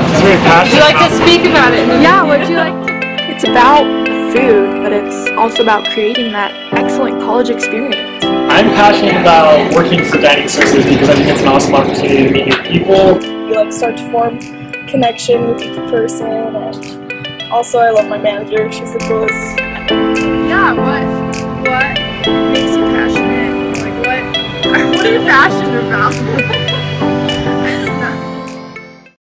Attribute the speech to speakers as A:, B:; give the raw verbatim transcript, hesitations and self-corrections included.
A: It's very passionate.
B: Would you like to speak about it?
C: Yeah, would you like to? It's about food, but it's also about creating that excellent college experience.
A: I'm passionate about working for dining services because I think it's an awesome opportunity to meet new people.
D: You like start to form connection with each person, and also I love my manager. She's the coolest.
C: Yeah, what what makes you passionate? Like what what are you passionate about?